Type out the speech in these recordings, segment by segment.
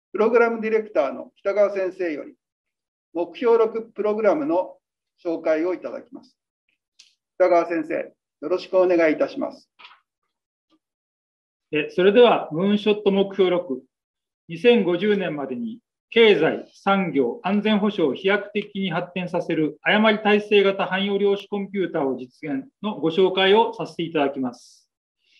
プログラムディレクターの北川先生より、目標6プログラムの紹介をいただきます。北川先生、よろしくお願いいたします。 それでは、ムーンショット目標6、2050年までに経済、産業、安全保障を飛躍的に発展させる誤り体制型汎用量子コンピューターを実現のご紹介をさせていただきます。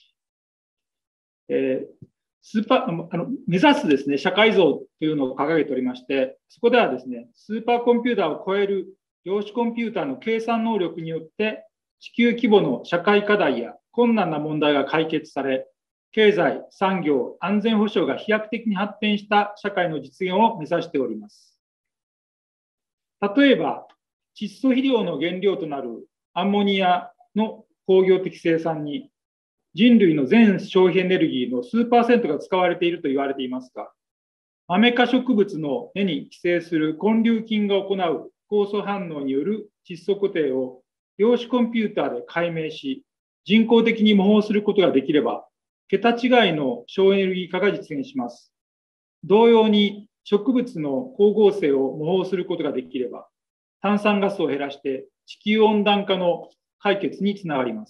目指すですね、社会像というのを掲げておりまして、そこではですね、スーパーコンピューターを超える量子コンピューターの計算能力によって、地球規模の社会課題や困難な問題が解決され、経済、産業、安全保障が飛躍的に発展した社会の実現を目指しております。例えば、窒素肥料の原料となるアンモニアの工業的生産に、人類の全消費エネルギーの数%が使われていると言われていますが、マメ科植物の根に寄生する根粒菌が行う酵素反応による窒素固定を量子コンピューターで解明し、人工的に模倣することができれば、桁違いの省エネルギー化が実現します。同様に植物の光合成を模倣することができれば、炭酸ガスを減らして地球温暖化の解決につながります。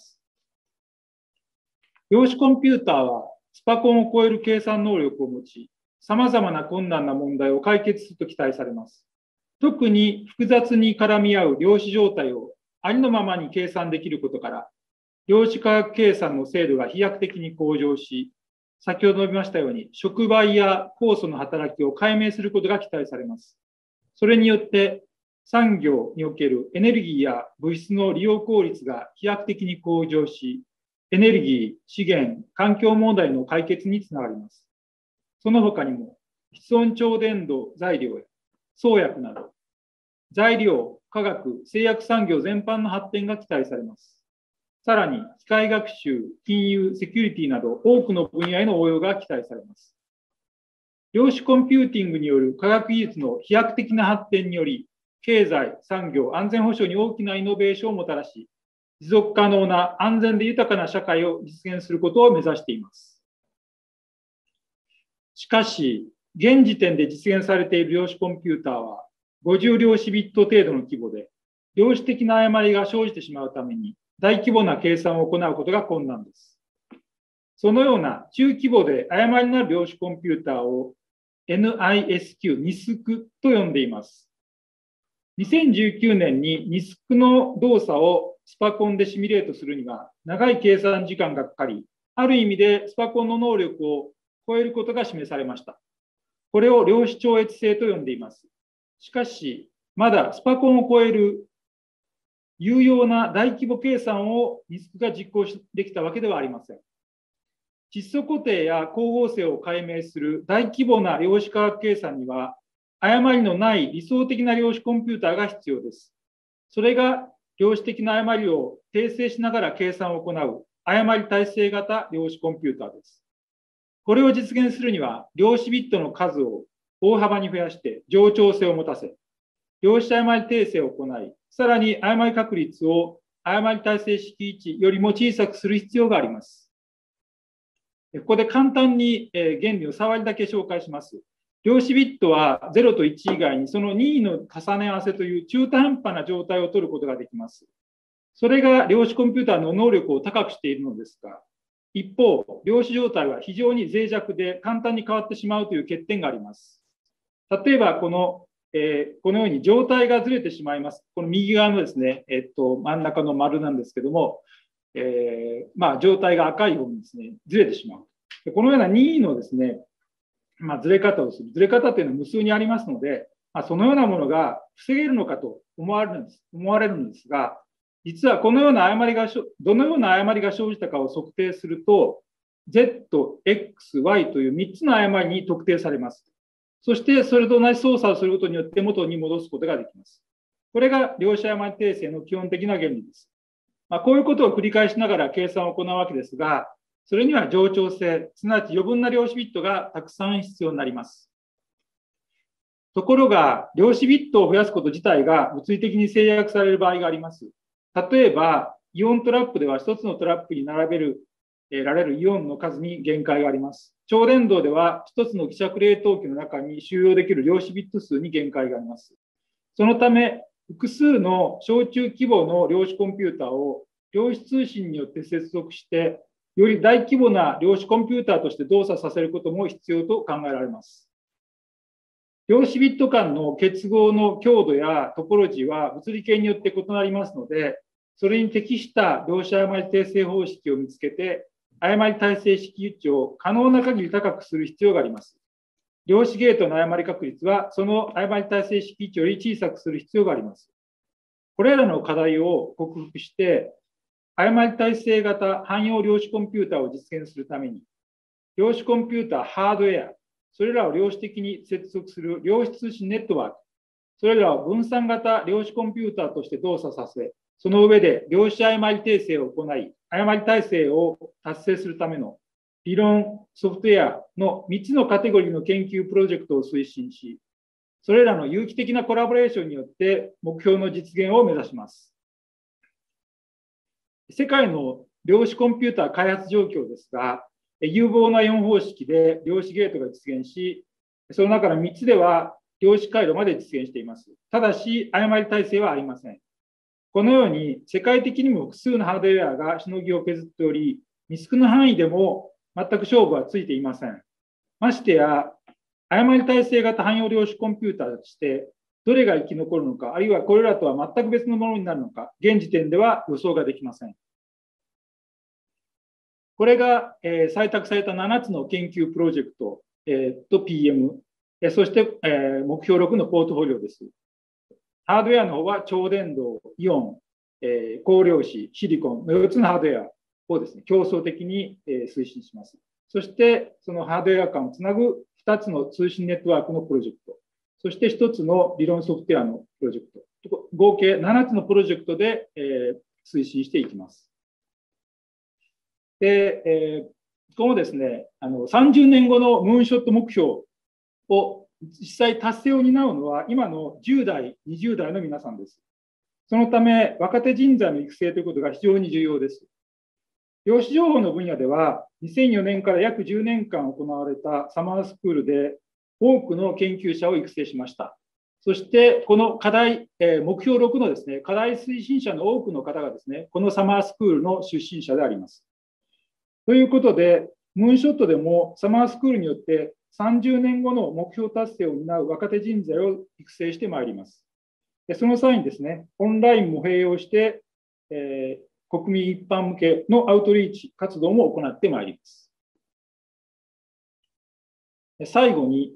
量子コンピューターはスパコンを超える計算能力を持ち、様々な困難な問題を解決すると期待されます。特に複雑に絡み合う量子状態をありのままに計算できることから、量子科学計算の精度が飛躍的に向上し、先ほど述べましたように、触媒や酵素の働きを解明することが期待されます。それによって、産業におけるエネルギーや物質の利用効率が飛躍的に向上し、エネルギー、資源、環境問題の解決につながります。その他にも、室温超伝導材料や創薬など、材料、化学、製薬産業全般の発展が期待されます。さらに、機械学習、金融、セキュリティなど多くの分野への応用が期待されます。量子コンピューティングによる科学技術の飛躍的な発展により、経済、産業、安全保障に大きなイノベーションをもたらし、持続可能な安全で豊かな社会を実現することを目指しています。しかし、現時点で実現されている量子コンピューターは、50量子ビット程度の規模で、量子的な誤りが生じてしまうために、大規模な計算を行うことが困難です。そのような中規模で誤りのある量子コンピューターを NISQ と呼んでいます。2019年に NISQ の動作をスパコンでシミュレートするには長い計算時間がかかり、ある意味でスパコンの能力を超えることが示されました。これを量子超越性と呼んでいます。しかし、まだスパコンを超える有用な大規模計算をNISQが実行できたわけではありません。窒素固定や光合成を解明する大規模な量子科学計算には、誤りのない理想的な量子コンピューターが必要です。それが量子的な誤りを訂正しながら計算を行う誤り体制型量子コンピューターです。これを実現するには、量子ビットの数を大幅に増やして冗長性を持たせ、量子誤り訂正を行い、さらに誤り確率を誤り体制式位置よりも小さくする必要があります。ここで簡単に原理を触りだけ紹介します。量子ビットは0と1以外にその任意の重ね合わせという中途半端な状態を取ることができます。それが量子コンピューターの能力を高くしているのですが、一方、量子状態は非常に脆弱で簡単に変わってしまうという欠点があります。例えばこのように状態がずれてしまいます。この右側のですね、真ん中の丸なんですけども、状態が赤いようにですね、ずれてしまう。このような任意のですね、ずれ方をする。ずれ方というのは無数にありますので、そのようなものが防げるのかと思われるんですが、実はこのような誤りが、どのような誤りが生じたかを測定すると、Z、X、Y という3つの誤りに特定されます。そして、それと同じ操作をすることによって元に戻すことができます。これが量子誤り訂正の基本的な原理です。こういうことを繰り返しながら計算を行うわけですが、それには冗長性、すなわち余分な量子ビットがたくさん必要になります。ところが、量子ビットを増やすこと自体が物理的に制約される場合があります。例えば、イオントラップでは一つのトラップに並べられるイオンの数に限界があります。 超電導では、1つの希釈冷凍機の中に収容できる量子ビット数に限界があります。そのため、複数の小中規模の量子コンピューターを量子通信によって接続して、より大規模な量子コンピューターとして動作させることも必要と考えられます。量子ビット間の結合の強度やトポロジーは物理系によって異なりますので、それに適した量子誤り訂正方式を見つけて、誤り耐性式値を可能な限り高くする必要があります。量子ゲートの誤り確率は、その誤り耐性式値より小さくする必要があります。これらの課題を克服して、誤り耐性型汎用量子コンピューターを実現するために、量子コンピューターハードウェア、それらを量子的に接続する量子通信ネットワーク、それらを分散型量子コンピューターとして動作させ、その上で量子誤り訂正を行い、誤り耐性を達成するための理論、ソフトウェアの3つのカテゴリーの研究プロジェクトを推進し、それらの有機的なコラボレーションによって目標の実現を目指します。世界の量子コンピューター開発状況ですが、有望な4方式で量子ゲートが実現し、その中の3つでは量子回路まで実現しています。ただし、誤り耐性はありません。このように世界的にも複数のハードウェアがしのぎを削っており、リスクの範囲でも全く勝負はついていません。ましてや、誤り耐性型汎用量子コンピューターとして、どれが生き残るのか、あるいはこれらとは全く別のものになるのか、現時点では予想ができません。これが、採択された7つの研究プロジェクト、と PM、そして、目標6のポートフォリオです。ハードウェアの方は超電導、イオン、光量子、シリコンの4つのハードウェアをですね、競争的に、推進します。そして、そのハードウェア間をつなぐ2つの通信ネットワークのプロジェクト、そして1つの理論ソフトウェアのプロジェクト、合計7つのプロジェクトで、推進していきます。で、このですね、30年後のムーンショット目標を実際達成を担うのは今の10代、20代の皆さんです。そのため、若手人材の育成ということが非常に重要です。量子情報の分野では、2004年から約10年間行われたサマースクールで多くの研究者を育成しました。そして、この課題、目標6のですね、課題推進者の多くの方がですね、このサマースクールの出身者であります。ということで、ムーンショットでもサマースクールによって30年後の目標達成を担う若手人材を育成してまいります。その際にですね、オンラインも併用して、国民一般向けのアウトリーチ活動も行ってまいります。最後に、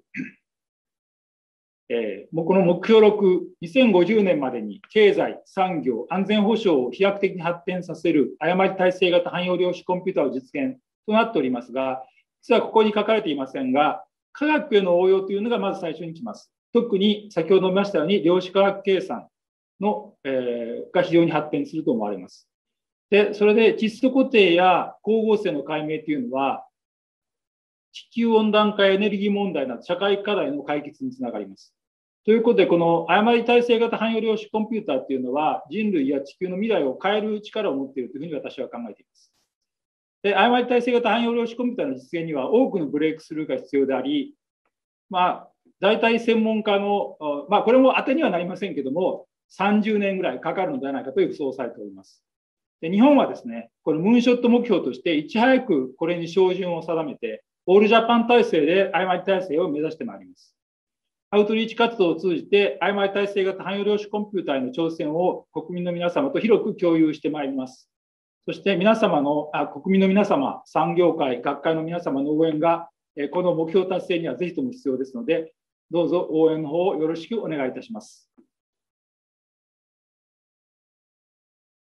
この目標6、2050年までに経済、産業、安全保障を飛躍的に発展させる誤り耐性型汎用量子コンピューターを実現となっておりますが、実はここに書かれていませんが、科学への応用というのがまず最初に来ます。特に先ほど見ましたように、量子科学計算の、が非常に発展すると思われます。で、それで窒素固定や光合成の解明というのは、地球温暖化エネルギー問題など社会課題の解決につながります。ということで、この誤り耐性型汎用量子コンピューターというのは、人類や地球の未来を変える力を持っているというふうに私は考えています。で、誤り耐性型汎用量子コンピューターの実現には多くのブレイクスルーが必要であり、大体専門家の、これも当てにはなりませんけども、30年ぐらいかかるのではないかと予想されております。で、日本はですね、このムーンショット目標として、いち早くこれに照準を定めて、オールジャパン体制で誤り耐性を目指してまいります。アウトリーチ活動を通じて、誤り耐性型汎用量子コンピューターへの挑戦を国民の皆様と広く共有してまいります。そして国民の皆様、産業界、学会の皆様の応援が、この目標達成にはぜひとも必要ですので、どうぞ応援の方をよろしくお願いいたします。